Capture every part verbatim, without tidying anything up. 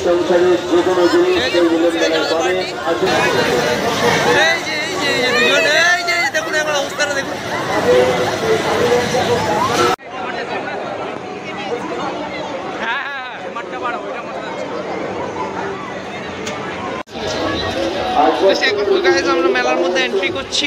সংসারের যে কোনো জিনিস এই মিলন মেলায় পাবে। এই যে এই যে দুজন এই যে দেখুন এখন অবস্থাটা দেখুন। আমরা মেলার মধ্যে এন্ট্রি করছি।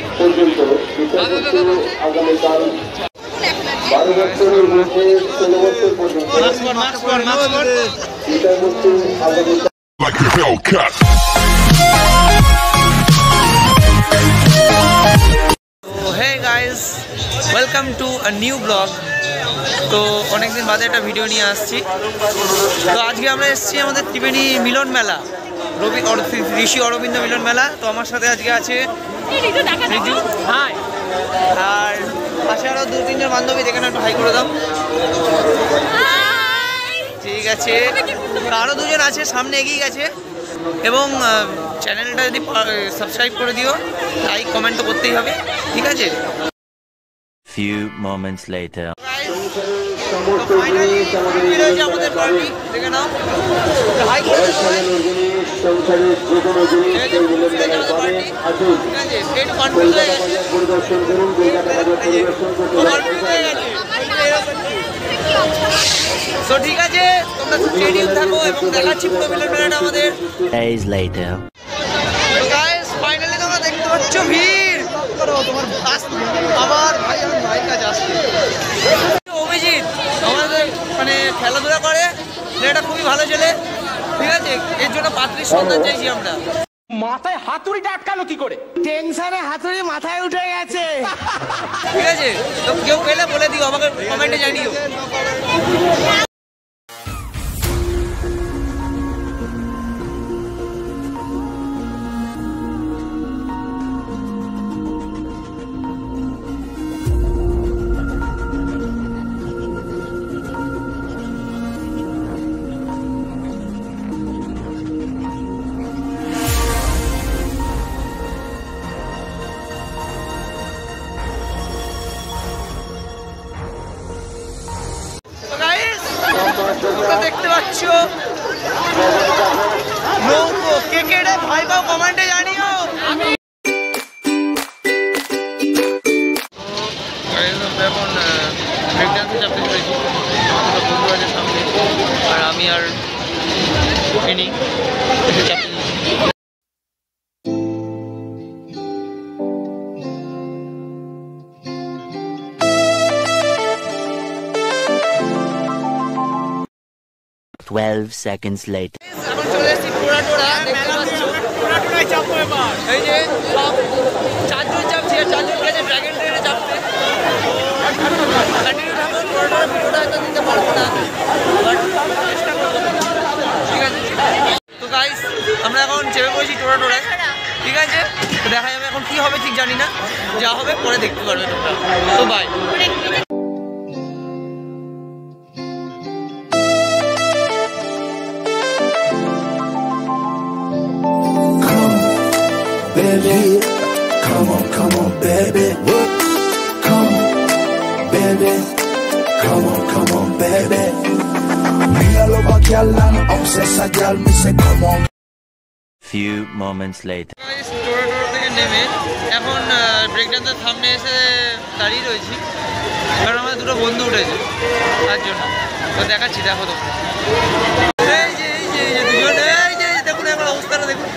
Hey guys, welcome to a new vlog. তো অনেকদিন বাদে একটা ভিডিও নিয়ে আসছি। তো আজকে আমরা এসেছি আমাদের ত্রিবেণী মিলন মেলা, রবি ঋষি অরবিন্দ মিলন মেলা। তো আমার সাথে আজকে আছে রিজু, হাই, আর পাশে আরও দু তিনজন বান্ধবী, দেখেন একটু হাই করে দাও। ঠিক আছে, আরও দুজন আছে সামনে এগিয়ে গেছে। এবং চ্যানেলটা যদি সাবস্ক্রাইব করে দিও, লাইক কমেন্ট তো করতেই হবে, ঠিক আছে? Few moments later. আমাদের পার্টি দেখে নাও, হাই পরিদর্শন করুন। তো ঠিক আছে, তোমরা রেডি থাকো এবং দেখাচ্ছি পুরো মিলন মেলাটা আমাদের। Days later. তো গাইস ফাইনালি তোমরা দেখতে পাচ্ছ ভিড়। তোমার আবার ভাই আমার ভাইয়ের কাছে আসছে অভিজিৎ, আমাদের মানে খেলাধুলা করে, এটা খুবই ভালো ছেলে, ঠিক আছে? এর জন্য পাত্রীর সন্ধান চাইছি আমরা। মাথায় হাতুড়িটা আটকালো কি করে? টেনশনে হাতুড়ি মাথায় উঠে গেছে। ঠিক আছে, তো কেউ পেলে বলে দিও, আমাকে কমেন্টে জানিও। দেখতে পাচ্ছ নৌকো, কে কে রে ভাই বাও কমেন্টে জানিও। এখন ব্রেকড্যান্সে চাপতে চলেছি, বন্ধু আছে সামনে, আর আমি আর ফেনি চাপতে চলেছি। Twelve seconds later. এখন চলে এসেছি টোড়া টোড়া, দেখতে পাচ্ছ টোড়া টোড়ায় চাপবো এবার। এই যে সব চারজন চাপছি, আর চারজন গেছে ড্রাগন ট্রেনে চাপতে। কন্টিনিউ থাকুন, টোড়া টোড়া ভিডিওটা হয়তো দিতে পারবো না, বাট চেষ্টা করবো, ঠিক আছে? তো গাইস আমরা এখন চেপে পড়েছি টোড়া টোড়ায়, ঠিক আছে? তো দেখা যাবে এখন কি হবে ঠিক জানি না, যা হবে পরে দেখতে পারবে তোমরা। তো bye. Baby, come on, come on, baby. Come on, baby. Come on, come on, baby. Míralo pa' que hablan, obsesa ya me se come on. Few moments later. টোড়া টোড়া থেকে নেমে এখন ব্রেকড্যান্সের সামনে এসে দাঁড়িয়ে রয়েছি, কারণ আমাদের দুটো বন্ধু উঠেছে তার জন্য। তো দেখাচ্ছি, দেখো তো। এই যে এই যে দুজন, এই যে দেখুন এখন অবস্থাটা দেখুন।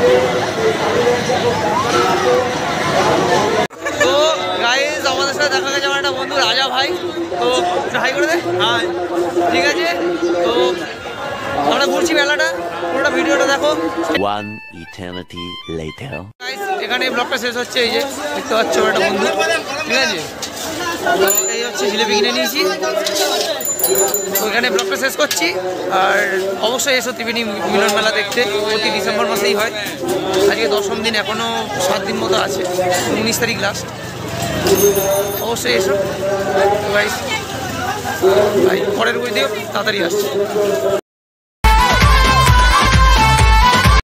তো গাইস আমাদের সাথে দেখা গেছে আমার একটা বন্ধু রাজা ভাই, তো হাই করে দে। হ্যাঁ ঠিক আছে, তো আমরা ঘুরছি মেলাটা, পুরোটা ভিডিওটা দেখো। One eternity later. গাইস এখানে ব্লগটা শেষ হচ্ছে, এই যে দেখতে পাচ্ছ একটা বন্ধু, ঠিক আছে? এই হচ্ছে জিলেপি কিনে নিয়েছি, ওইখানে ব্লগটা শেষ করছি। আর অবশ্যই এসো ত্রিবেণী মিলন মেলা দেখতে, প্রতি ডিসেম্বর মাসেই হয়। আজকে দশম দিন, এখনও সাত দিন মতো আছে, উনিশ তারিখ লাস্ট। অবশ্যই এসো গাইস, ভাই পরের ভিডিও তাড়াতাড়ি আসছে।